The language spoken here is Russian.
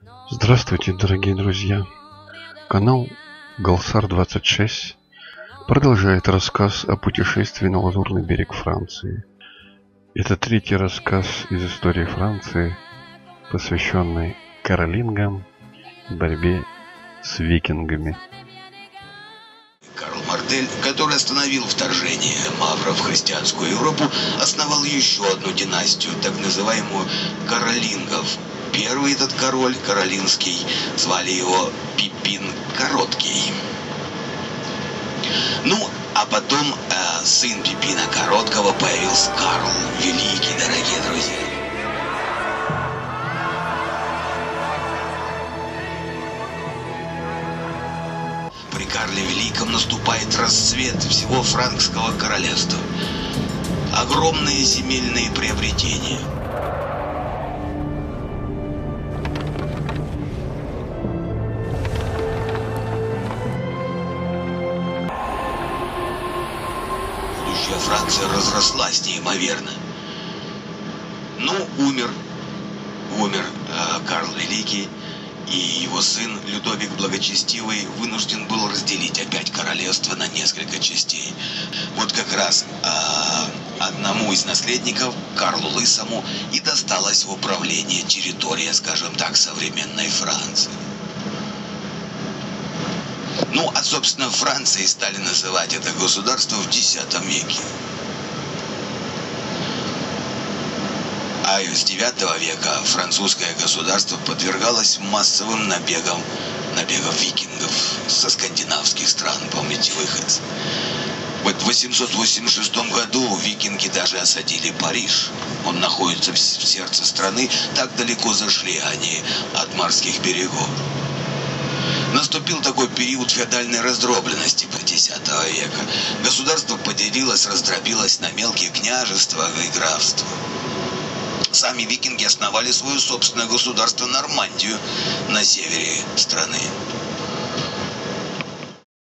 Здравствуйте, дорогие друзья! Канал Галсар-26 продолжает рассказ о путешествии на Лазурный берег Франции. Это третий рассказ из истории Франции, посвященный каролингам и борьбе с викингами. Карл Мардель, который остановил вторжение мавров в христианскую Европу, основал еще одну династию, так называемую каролингов. Первый этот король, каролинский, звали его Пипин Короткий. А потом сын Пипина Короткого появился Карл Великий, дорогие друзья. При Карле Великом наступает расцвет всего франкского королевства. Огромные земельные приобретения. Будущая Франция разрослась неимоверно. Умер Карл Великий, и его сын Людовик Благочестивый вынужден был разделить опять королевство на несколько частей. Вот как раз одному из наследников, Карлу Лысому, и досталось в управление территория, скажем так, современной Франции. Собственно, Францией стали называть это государство в X веке. А с IX века французское государство подвергалось массовым набегам викингов со скандинавских стран, помните, выходцы. Вот в 886 году викинги даже осадили Париж. Он находится в сердце страны, так далеко зашли они от морских берегов. Наступил такой период феодальной раздробленности X века. Государство поделилось, раздробилось на мелкие княжества и графства. Сами викинги основали свое собственное государство Нормандию на севере страны.